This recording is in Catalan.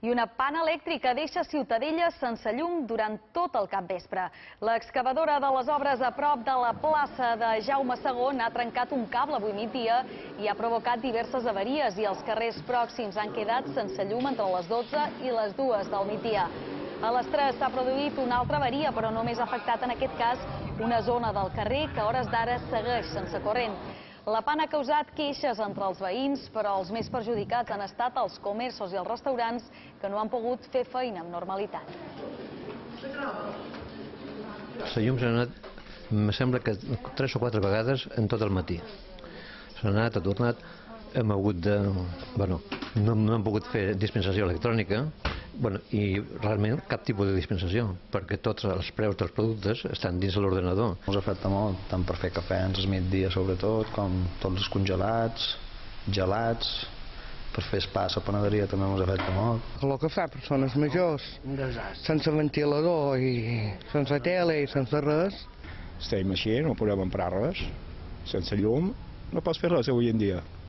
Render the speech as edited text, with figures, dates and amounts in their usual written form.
I una pana elèctrica deixa Ciutadella sense llum durant tot el capvespre. L'excavadora de les obres a prop de la plaça de Jaume II ha trencat un cable avui migdia i ha provocat diverses avaries i els carrers pròxims han quedat sense llum entre les 12 i les 2 del migdia. A les 3 s'ha produït una altra avaria, però només ha afectat en aquest cas una zona del carrer que a hores d'ara segueix sense corrent. La pana ha causat queixes entre els veïns, però els més perjudicats han estat els comerços i els restaurants que no han pogut fer feina amb normalitat. La llum s'ha anat, em sembla que 3 o 4 vegades en tot el matí. S'ha anat, ha tornat, hem hagut de... Bueno, no hem pogut fer dispensació electrònica, i realment cap tipus de dispensació, perquè tots els preus dels productes estan dins de l'ordenador. Ens afecta molt, tant per fer cafè al migdia sobretot, com tots els congelats, gelats, per fer spa a la panaderia també ens afecta molt. El que fa persones majors, sense ventilador i sense tele i sense res. Estem així, no podem emprar res, sense llum no pots fer res avui en dia.